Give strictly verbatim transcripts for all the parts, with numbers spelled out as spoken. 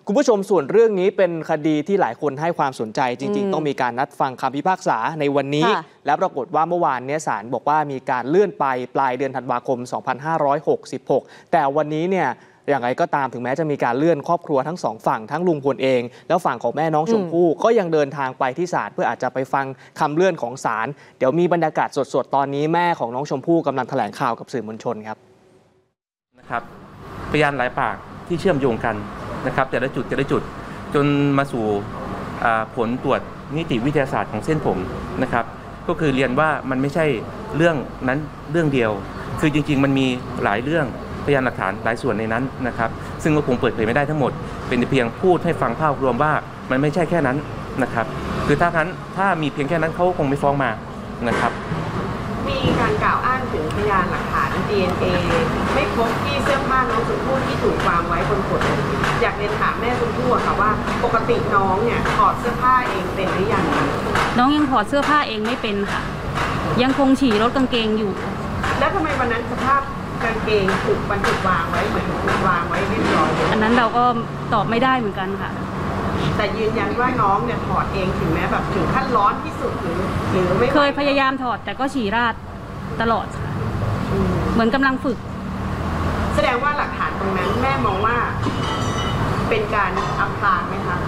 คุณผู้ชมส่วนเรื่องนี้เป็นคดีที่หลายคนให้ความสนใจจริงๆต้องมีการนัดฟังคำพิพากษาในวันนี้และปรากฏว่าเมื่อวานนี้ศาลบอกว่ามีการเลื่อนไปปลายเดือนธันวาคมสองพันห้าร้อยหกสิบหกแต่วันนี้เนี่ยอย่างไรก็ตามถึงแม้จะมีการเลื่อนครอบครัวทั้งสองฝั่งทั้งลุงพลเองแล้วฝั่งของแม่น้องชมพู่ก็ยังเดินทางไปที่ศาลเพื่ออาจจะไปฟังคำเลื่อนของศาลเดี๋ยวมีบรรยากาศสดๆตอนนี้แม่ของน้องชมพู่กำลังแถลงข่าวกับสื่อมวลชนครับนะครับพยานหลายปากที่เชื่อมโยงกันนะครับแต่ละจุดแต่ละจุดจนมาสู่ผลตรวจนิติวิทยาศาสตร์ของเส้นผมนะครับก็คือเรียนว่ามันไม่ใช่เรื่องนั้นเรื่องเดียวคือจริงๆมันมีหลายเรื่องพยานหลักฐานหลายส่วนในนั้นนะครับซึ่งก็คงเปิดเผยไม่ได้ทั้งหมดเป็นเพียงพูดให้ฟังภาพรวมว่ามันไม่ใช่แค่นั้นนะครับคือถ้านั้นถ้ามีเพียงแค่นั้นเขาคงไม่ฟ้องมานะครับมีการกล่าวอ้างถึงพยานหลักฐาน ดี เอ็น เอ ไม่พบที่เสื้อผ้าน้องชมพู่ที่ถูกวางไว้บนขวดอยากเรียนถามแม่ชมพู่ค่ะว่าปกติน้องเนี่ยถอดเสื้อผ้าเองเป็นหรือยังน้องยังถอดเสื้อผ้าเองไม่เป็นค่ะยังคงฉี่รถกางเกงอยู่แล้วทำไมวันนั้นสภาพกางเกงถูกบรรจุวางไว้เหมือนถูกวางไว้เรียบร้อยอันนั้นเราก็ตอบไม่ได้เหมือนกันค่ะแต่ยืนยันว่าน้องเนี่ยถอดเองถึงแม้แบบถึงขั้นร้อนที่สุดหรือหรือไม่เคยพยายามถอดแต่ก็ฉี่ราดตลอดค่ะเหมือนกำลังฝึกแสดงว่าหลักฐานตรงนั้นแม่มองว่าเป็นการอำพรางไหมคะ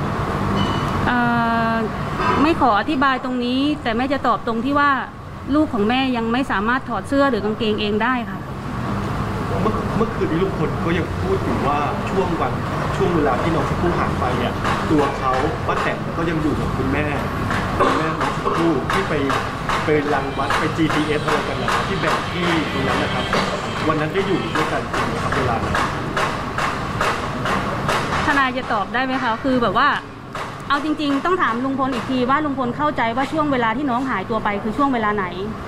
ไม่ขออธิบายตรงนี้แต่แม่จะตอบตรงที่ว่าลูกของแม่ยังไม่สามารถถอดเสื้อหรือกางเกงเองได้ค่ะเมื่อเมื่อคืนนี้ลุงพลก็ยังพูดถึงว่าช่วงวันช่วงเวลาที่น้องชมพู่หายไปเนี่ยตัวเขาป้าแตนก็ยังอยู่กับคุณแม่คุณแม่น้องชมพู่ที่ไปไปรังวัดไป จี พี เอส อะไรกันนะครับที่แบ่งที่ตรงนั้นนะครับวันนั้นได้อยู่ด้วยกันจริงไหมครับเวลานั้นทนายจะตอบได้ไหมคะคือแบบว่าเอาจริงๆต้องถามลุงพลอีกทีว่าลุงพลเข้าใจว่าช่วงเวลาที่น้องหายตัวไปคือช่วงเวลาไหน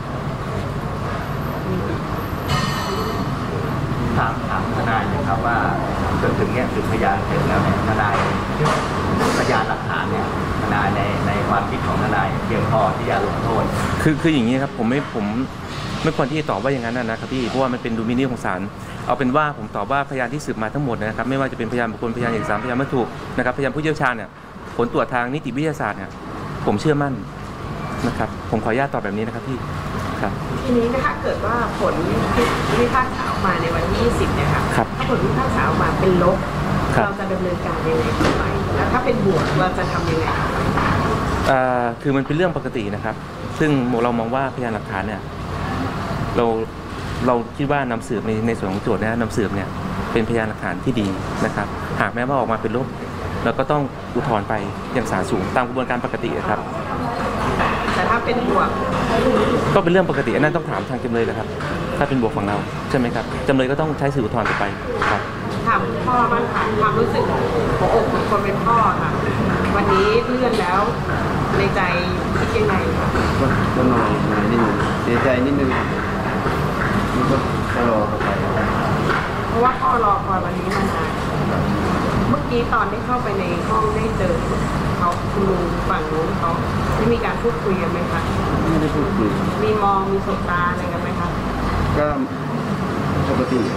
ถามถามทนายนะครับว่าจนถึงเนี้ยถึงพยานเสร็จแล้วเนี่ยทนายพยานหลักฐานเนี่ยทนายในในความคิดของทนายเพียงพอที่จะลงโทษคือคืออย่างนี้ครับผมไม่ผมไม่ควรที่จะตอบว่าอย่างนั้นนะครับพี่เพราะว่ามันเป็นดุลพินิจของศาลเอาเป็นว่าผมตอบว่าพยานที่สืบมาทั้งหมดนะครับไม่ว่าจะเป็นพยานบุคคลพยานเอกสารพยานวัตถุนะครับพยานผู้เชี่ยวชาญเนี่ยผลตรวจทางนิติวิทยาศาสตร์เนี่ยผมเชื่อมั่นนะครับผมขออนุญาตตอบแบบนี้นะครับพี่ครับทีนี้นะคะเกิดว่าผลพิพากษาออกมาในวันที่ยี่สิบเนี่ยค่ะถ้าผลพิพากษาออกมาเป็นลบเราจะดำเนินการยังไงต่อไปแล้วถ้าเป็นบวกเราจะทำยังไงอ่าคือมันเป็นเรื่องปกตินะครับซึ่งเรามองว่าพยานหลักฐานเนี่ยเราเราคิดว่านำสืบในในส่วนของโจทย์นะนำสืบเนี่ยเป็นพยานหลักฐานที่ดีนะครับหากแม้ว่าออกมาเป็นลบเราก็ต้องอุทธรณ์ไปอย่างศาลสูงตามกระบวนการปกติครับแต่ถ้าเป็นบวกก็เป็นเรื่องปกติอันนั้นต้องถามทางจำเลยเลยครับถ้าเป็นบวกฝั่งเราใช่ไหมครับจำเลยก็ต้องใช้สื่ออุทธรณ์ต่อไปครับถามพ่อบ้างค่ะความรู้สึกของอกของคนเป็นพ่อค่ะวันนี้เลื่อนแล้วในใจคิดยังไงคะก็หน่อยหน่อยนิดนึงเสียใจนิดนึงมันก็รอไปเพราะว่าพ่อรอคอยวันนี้มานานเมื่อกี้ตอนที่เข้าไปในห้องได้เจอเขาคุณลุงฝั่งนู้นเขาได้มีการพูดคุยกันไหมคะไม่ได้พูดคุยมีมองมีสบตาอะไรกันไหมคะก็ปกติ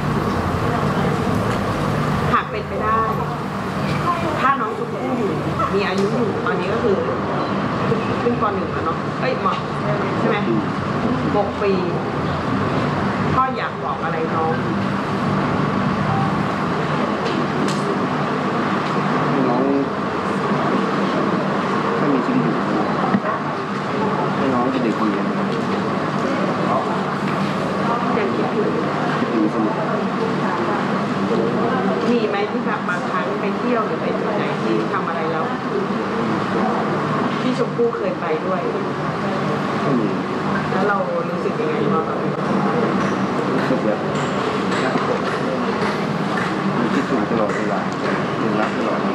หากเป็นไปได้ถ้าน้องชมพู่อยู่มีอายุอยู่ตอนนี้ก็คือขึ้นป.หนึ่งแล้วเนาะเอ้ยหมอใช่ไหมหกปีพ่ออยากบอกอะไรน้องน้องถ้ามีชีวิตอยู่ให้น้องเป็นเด็กดียังคิดอยู่คิดอยู่เสมอมีไหมที่แบบบางครั้งไปเที่ยวหรือไปที่ไหนที่ทำอะไรแล้วที่ชมพู่เคยไปด้วยแล้วเรารู้สึกยังไงบ้างรู้สึกแบบมีคิดถึงตลอดเวลาถึงรักตลอด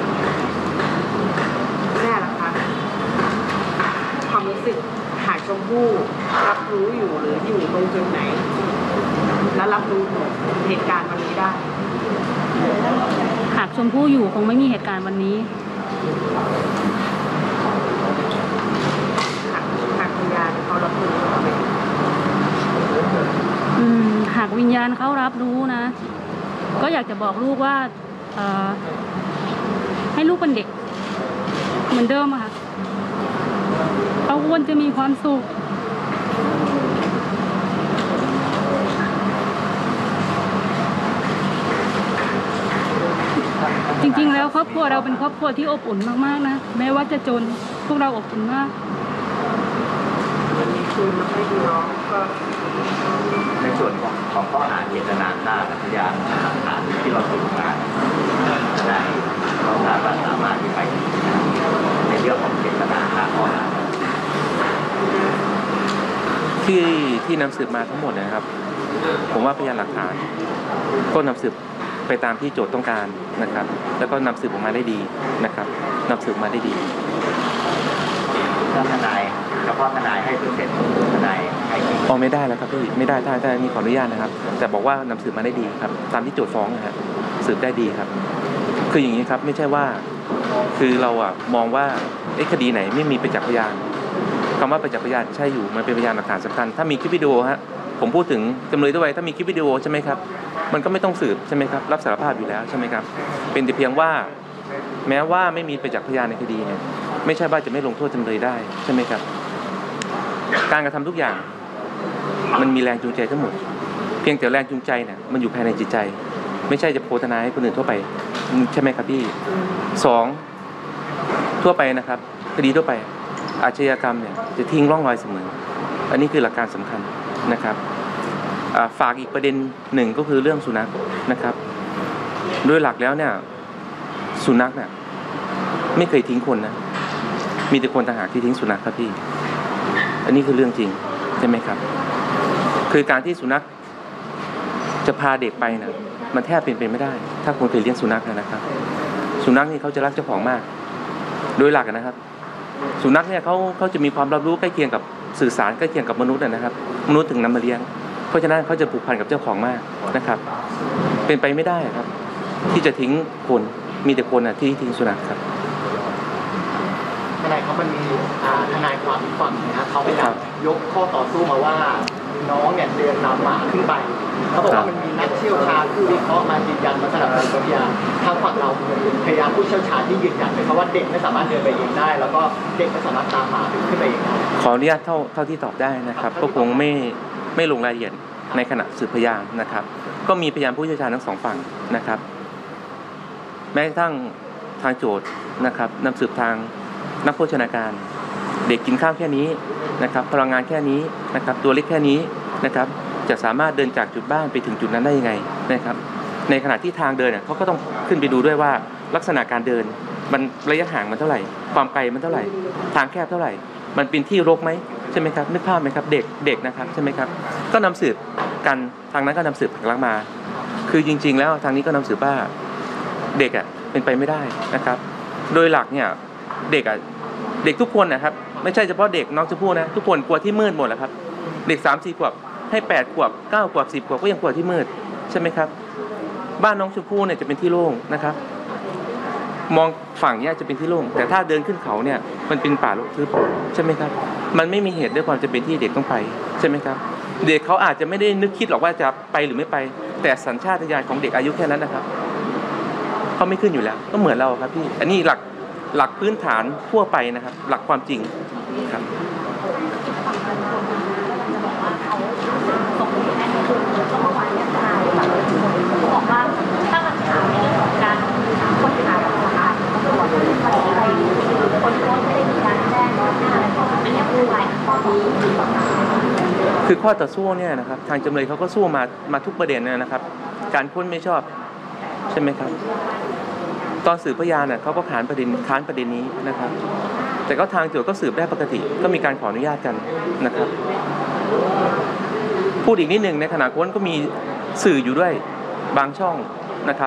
แม่ล่ะคะความรู้สึกหากชมพู่รับรู้อยู่หรืออยู่ตรงจุดไหนและรับรู้เหตุการณ์วันนี้ได้หากชมพู่อยู่คงไม่มีเหตุการณ์วันนี้หากวิญญาณเขารับรู้ไหมอืมหากวิญญาณเขารับรู้นะก็อยากจะบอกลูกว่าเป็นเด็กเหมือนเดิมอะค่ะเขาควรจะมีความสุขจริงๆแล้วครอบครัวเราเป็นครอบครัวที่อบอุ่นมากๆนะแม้ว่าจะจนพวกเราอบอุ่นมากมันมีคืนมาให้พี่น้องก็ในส่วนของของข้อหาเจตนาฆ่ากับพยานหลักฐานที่เราสืบมาได้เราคาดว่าสามารถที่ไปในเรื่องของเจตนาฆ่าข้อหาที่ที่นำสืบมาทั้งหมดนะครับผมว่าพยานหลักฐานก็นำสืบไปตามที่โจทย์ต้องการนะครับแล้วก็นำสืบออกมาได้ดีนะครับนำสืบมาได้ดีถ้าทนายเฉพาะทนายให้เปอร์เซ็นต์ทนายให้จริงอ๋อไม่ได้แล้วครับพี่ไม่ได้ถ้าถ้ามีขออนุญาตนะครับแต่บอกว่านำสืบมาได้ดีครับตามที่โจทย์ฟ้องนะฮะสืบได้ดีครับคืออย่างนี้ครับไม่ใช่ว่าคือเราอ่ะมองว่าไอ้คดีไหนไม่มีประจักษ์พยานคำว่าประจักษ์พยานใช่อยู่มันเป็นพยานหลักฐานสำคัญถ้ามีคลิปวิดีโอฮะผมพูดถึงจำเลยด้วยถ้ามีคลิปวิดีโอใช่ไหมครับมันก็ไม่ต้องสืบใช่ไหมครับรับสารภาพอยู่แล้วใช่ไหมครับเป็นแต่เพียงว่าแม้ว่าไม่มีประจักษ์พยานในคดีเนี่ยไม่ใช่ว่าจะไม่ลงโทษจำเลยได้ใช่ไหมครับการกระทำทุกอย่างมันมีแรงจูงใจทั้งหมดเพียงแต่แรงจูงใจเนี่ยมันอยู่ภายในจิตใจไม่ใช่จะโฆษณาให้คนอื่นทั่วไปใช่ไหมครับพี่สองทั่วไปนะครับคดีทั่วไปอาชญากรรมเนี่ยจะทิ้งร่องรอยเสมออันนี้คือหลักการสำคัญนะครับฝากอีกประเด็นหนึ่งก็คือเรื่องสุนัขนะครับโดยหลักแล้วเนี่ยสุนัขเนี่ยไม่เคยทิ้งคนนะมีแต่คนต่างหากที่ทิ้งสุนัขครับพี่อันนี้คือเรื่องจริงใช่ไหมครับคือการที่สุนัขจะพาเด็กไปนะมันแทบเป็นไปไม่ได้ถ้าคนเคยเลี้ยงสุนัขนะครับสุนัขนี่เขาจะรักเจ้าของมากโดยหลักนะครับสุนัขเนี่ยเขาเขาจะมีความรับรู้ใกล้เคียงกับสื่อสารใกล้เคียงกับมนุษย์นะครับมนุษย์ถึงนำมาเลี้ยงเพราะฉะนั้นเขาจะผูกพันกับเจ้าของมากนะครับเป็นไปไม่ได้ครับที่จะทิ้งคนมีแต่คนนะที่ทิ้งสุนัขครับทนายเขามันมีทนายความอีกฝั่งนะเขาพยายามยกข้อต่อสู้มาว่าน้องเนี่ยเดินนำหมาขึ้นไปเขาบอกว่ามันมีนักเชี่ยวชาญผู้วิเคราะห์มายืนยันมาสนับสนุนพยานทางฝั่งเราพยายามผู้เชี่ยวชาญที่ยืนยันเลยเขาว่าเด็กไม่สามารถเดินไปเองได้แล้วก็เด็กไม่สามารถตามหมาขึ้นไปเองได้ขออนุญาตเท่าเท่าที่ตอบได้นะครับก็คงไม่ไม่ลงรายละเอียดในขณะสืบพยานนะครับก็มีพยานผู้เชี่ยวชาญทั้งสองฝั่งนะครับแม้กระทั่งทางโจทย์นะครับนำสืบทางนักโภชนาการเด็กกินข้าวแค่นี้นะครับพลังงานแค่นี้นะครับตัวเล็กแค่นี้นะครับจะสามารถเดินจากจุดบ้านไปถึงจุดนั้นได้ยังไงนะครับในขณะที่ทางเดินเขาก็ต้องขึ้นไปดูด้วยว่าลักษณะการเดินมันระยะห่างมันเท่าไหร่ความไกลมันเท่าไหร่ทางแคบเท่าไหร่มันเป็นที่รกไหมใช่ไหมครับนึกภาพไหมครับเด็กเด็กนะครับใช่ไหมครับก็นำสืบกันทางนั้นก็นำสืบหลังมาคือจริงๆแล้วทางนี้ก็นำสืบว่าเด็กอ่ะเป็นไปไม่ได้นะครับโดยหลักเนี่ยเด็กอ่ะเด็กทุกคนนะครับไม่ใช่เฉพาะเด็กน้องชมพู่นะทุกคนกลัวที่มืดหมดแหละครับเด็กสามสี่ขวบให้แปดขวบเก้าขวบสิบขวบก็ยังกลัวที่มืดใช่ไหมครับบ้านน้องชมพู่เนี่ยจะเป็นที่โล่งนะครับมองฝั่งเนี้ยจะเป็นที่โล่งแต่ถ้าเดินขึ้นเขาเนี่ยมันเป็นป่ารกทึบใช่ไหมครับมันไม่มีเหตุด้วยความจะเป็นที่เด็กต้องไปใช่ไหมครับเด็กเขาอาจจะไม่ได้นึกคิดหรอกว่าจะไปหรือไม่ไปแต่สัญชาตญาณของเด็กอายุแค่นั้นนะครับเขาไม่ขึ้นอยู่แล้วก็เหมือนเราครับพี่อันนี้หลักหลักพื้นฐานทั่วไปนะครับหลักความจริงครับบอกว่าถ้าหลักฐานในเรื่องของการค้นหาหลักฐานตำรวจอะไรคนโพสไม่ได้มีการแจ้งอะไรอันนี้คืออะไรข้อนี้คือข้อต่อสู้เนี่ยนะครับทางจำเลยเขาก็สู้มามาทุกประเด็นนะครับการค้นไม่ชอบใช่ไหมครับตอนสืบพยานเนี่ยเขาก็ขานประเด็นค้านประเด็นนี้นะครับแต่ก็ทางโจทย์ก็สืบได้ปกติก็มีการขออนุญาตกันนะครับพูดอีกนิดหนึ่งในขณะค้นก็มีสื่ออยู่ด้วยบางช่องนะครับ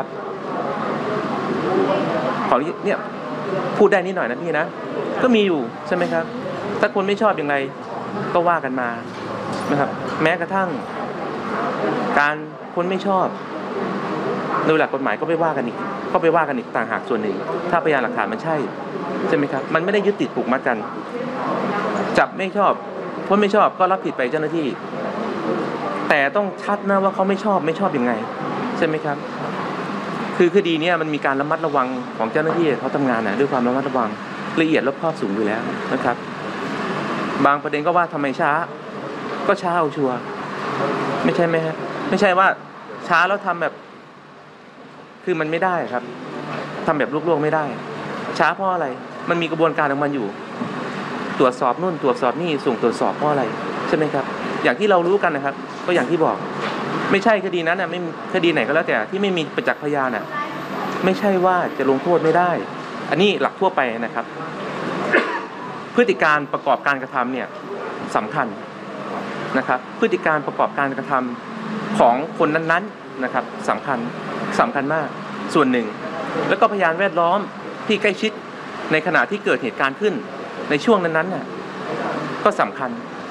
ขอเนี่ยพูดได้นิดหน่อยนะพี่นะก็มีอยู่ใช่ไหมครับถ้าคนไม่ชอบอย่างไรก็ว่ากันมานะครับแม้กระทั่งการคนไม่ชอบโดยหลักกฎหมายก็ไปว่ากันอีกก็ไปว่ากันอีกต่างหากส่วนหนึ่งถ้าพยานหลักฐานมันใช่ใช่ไหมครับมันไม่ได้ยึดติดผูกมัดกันจับไม่ชอบคนไม่ชอบก็รับผิดไปเจ้าหน้าที่แต่ต้องชัดนะว่าเขาไม่ชอบไม่ชอบยังไงใช่ไหมครับคือคดีนี้มันมีการระมัดระวังของเจ้าหน้าที่เขาทำงานนะด้วยความระมัดระวังละเอียดรอบคอบสูงอยู่แล้วนะครับบางประเด็นก็ว่าทำไมช้าก็ช้าเอาชัวร์ไม่ใช่ไหมฮะไม่ใช่ว่าช้าแล้วทำแบบคือมันไม่ได้ครับทำแบบลวกๆไม่ได้ช้าเพราะอะไรมันมีกระบวนการของมันอยู่ตรวจสอบนู่นตรวจสอบนี่ส่งตรวจสอบเพราะอะไรใช่ไหมครับอย่างที่เรารู้กันนะครับก็อย่างที่บอกไม่ใช่คดีนั้นนะไม่คดีไหนก็แล้วแต่ที่ไม่มีประจักษ์พยานน่ะไม่ใช่ว่าจะลงโทษไม่ได้อันนี้หลักทั่วไปนะครับ พฤติการประกอบการกระทำเนี่ยสำคัญนะครับพฤติการประกอบการกระทำของคนนั้นๆนะครับสำคัญสำคัญมากส่วนหนึ่งแล้วก็พยานแวดล้อมที่ใกล้ชิดในขณะที่เกิดเหตุการณ์ขึ้นในช่วงนั้นๆน่ะก็สำคัญ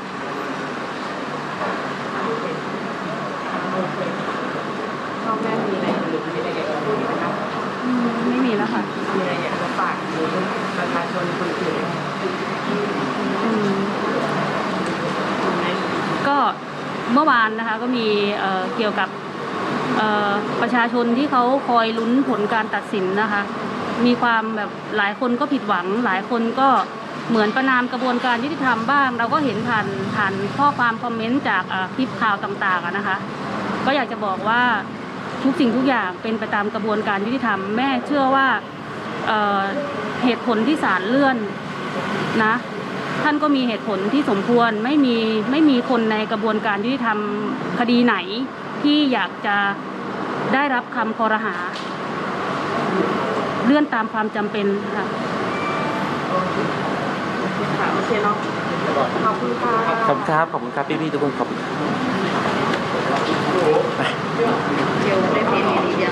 พ่อแม่มีอะไรหรือมีอะไรอยากจะพูดไหมคะไม่มีแล้วค่ะมีอะไรอยากจะฝากหรือประชาชนคนอื่นก็เมื่อวานนะคะก็มีเอ่อเกี่ยวกับเอ่อประชาชนที่เขาคอยลุ้นผลการตัดสินนะคะมีความแบบหลายคนก็ผิดหวังหลายคนก็เหมือนประนามกระบวนการยุติธรรมบ้างเราก็เห็นผ่านผ่านข้อความคอมเมนต์จากคลิปข่าวต่างๆนะคะก็อยากจะบอกว่าทุกสิ่งทุกอย่างเป็นไปตามกระบวนการยุติธรรมแม่เชื่อว่าเอ่อเหตุผลที่ศาลเลื่อนนะท่านก็มีเหตุผลที่สมควรไม่มีไม่มีคนในกระบวนการยุติธรรมคดีไหนที่อยากจะได้รับคำคอรหาเลื่อนตามความจำเป็นค่ะค่ะโอเคเนาะขอบคุณค่ะขอบคุณครับขอบคุณครับพี่ๆทุกคนขอบคุณเดี๋ยวได้เพลงนี้เดียว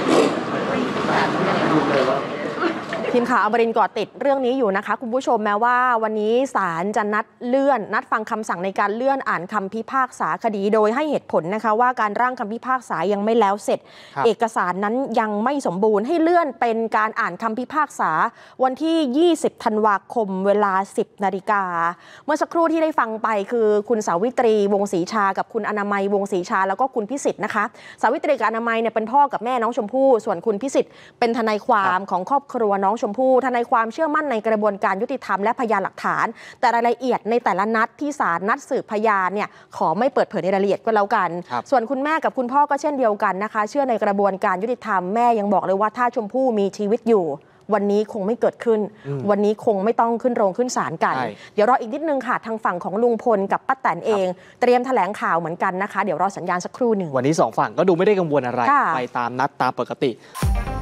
ทีมข่าวอมรินทร์เกาะติดเรื่องนี้อยู่นะคะคุณผู้ชมแม้ว่าวันนี้ศาลจะนัดเลื่อนนัดฟังคำสั่งในการเลื่อนอ่านคำพิพากษาคดีโดยให้เหตุผลนะคะว่าการร่างคำพิพากษายังไม่แล้วเสร็จเอกสารนั้นยังไม่สมบูรณ์ให้เลื่อนเป็นการอ่านคำพิพากษาวันที่ยี่สิบธันวาคมเวลาสิบนาฬิกาเมื่อสักครู่ที่ได้ฟังไปคือคุณสาวิตรีวงศรีชากับคุณอนามัยวงศรีชาแล้วก็คุณพิสิทธิ์นะคะสาวิตรีกับอนามัยเนี่ยเป็นพ่อกับแม่น้องชมพู่ส่วนคุณพิสิทธิ์เป็นทนายความของครอบครัวน้องชมพู่ทนายความเชื่อมั่นในกระบวนการยุติธรรมและพยานหลักฐานแต่รายละเอียดในแต่ละนัดที่ศาลนัดสืบพยานเนี่ยขอไม่เปิดเผยในรายละเอียดก็แล้วกันส่วนคุณแม่กับคุณพ่อก็เช่นเดียวกันนะคะเชื่อในกระบวนการยุติธรรมแม่ยังบอกเลยว่าถ้าชมพู่มีชีวิตอยู่วันนี้คงไม่เกิดขึ้นวันนี้คงไม่ต้องขึ้นโรงขึ้นศาลกันเดี๋ยวรออีกนิดนึงค่ะทางฝั่งของลุงพลกับป้าแตนเองเตรียมแถลงข่าวเหมือนกันนะคะเดี๋ยวรอสัญญาณสักครู่หนึ่งวันนี้สองฝั่งก็ดูไม่ได้กังวลอะไรไปตามนัดตามปกติ